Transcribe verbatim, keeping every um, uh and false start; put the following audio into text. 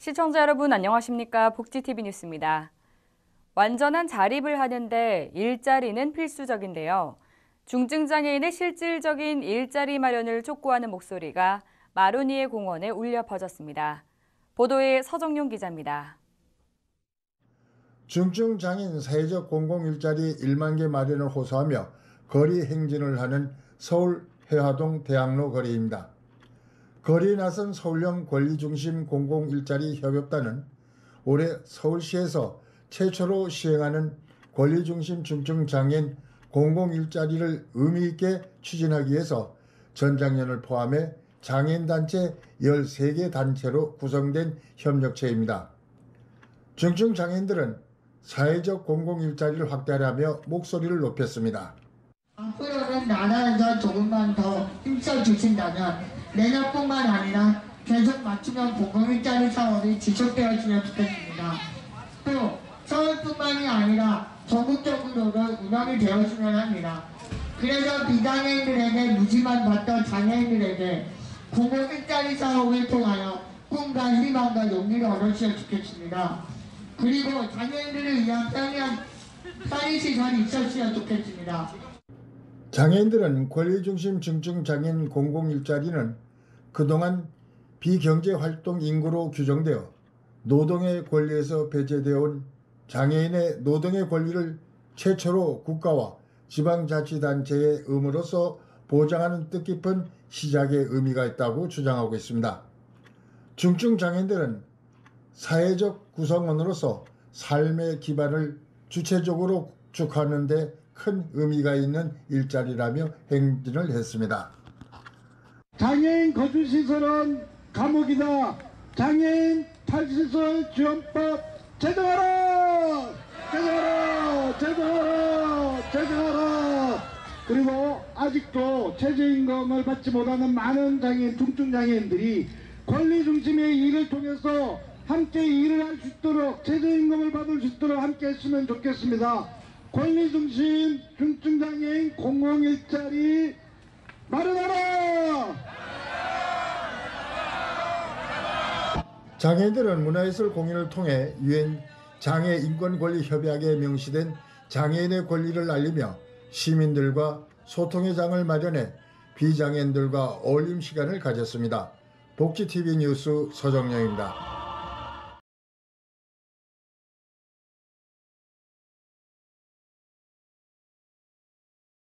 시청자 여러분 안녕하십니까? 복지티비 뉴스입니다. 완전한 자립을 하는데 일자리는 필수적인데요. 중증장애인의 실질적인 일자리 마련을 촉구하는 목소리가 마로니에 공원에 울려 퍼졌습니다. 보도에 서정용 기자입니다. 중증장애인 사회적 공공일자리 일만 개 마련을 호소하며 거리 행진을 하는 서울 회화동 대학로 거리입니다. 거리에 나선 서울형 권리중심 공공일자리 협업단은 올해 서울시에서 최초로 시행하는 권리중심 중증장애인 공공일자리를 의미있게 추진하기 위해서 전장년을 포함해 장애인단체 열세 개 단체로 구성된 협력체입니다. 중증장애인들은 사회적 공공일자리를 확대하려며 목소리를 높였습니다. 앞으로는 나라에서 조금만 더 힘써 주신다면 내년뿐만 아니라 계속 맞춤형 공공일자리 사업이 지속되었으면 좋겠습니다. 또 서울뿐만이 아니라 전국적으로도 운영이 되었으면 합니다. 그래서 비장애인들에게 무지만 받던 장애인들에게 공공일자리 사업을 통하여 꿈과 희망과 용기를 얻었으면 좋겠습니다. 그리고 장애인들을 위한 편리한 편의시설이 있었으면 좋겠습니다. 장애인들은 권리중심 중증장애인 공공일자리는 그동안 비경제활동 인구로 규정되어 노동의 권리에서 배제되어 온 장애인의 노동의 권리를 최초로 국가와 지방자치단체의 의무로서 보장하는 뜻깊은 시작의 의미가 있다고 주장하고 있습니다. 중증장애인들은 사회적 구성원으로서 삶의 기반을 주체적으로 구축하는 데 큰 의미가 있는 일자리라며 행진을 했습니다. 장애인 거주시설은 감옥이다. 장애인 탈시설 지원법 제정하라! 제정하라! 제정하라! 제정하라! 그리고 아직도 최저임금을 받지 못하는 많은 장애인, 중증장애인들이 권리중심의 일을 통해서 함께 일을 할 수 있도록 최저임금을 받을 수 있도록 함께 했으면 좋겠습니다. 권리중심 중증장애인 공공일자리 마련하라! 장애인들은 문화예술 공연을 통해 유엔 장애 인권권리 협약에 명시된 장애인의 권리를 알리며 시민들과 소통의 장을 마련해 비장애인들과 어울림 시간을 가졌습니다. 복지티비 뉴스 서정영입니다.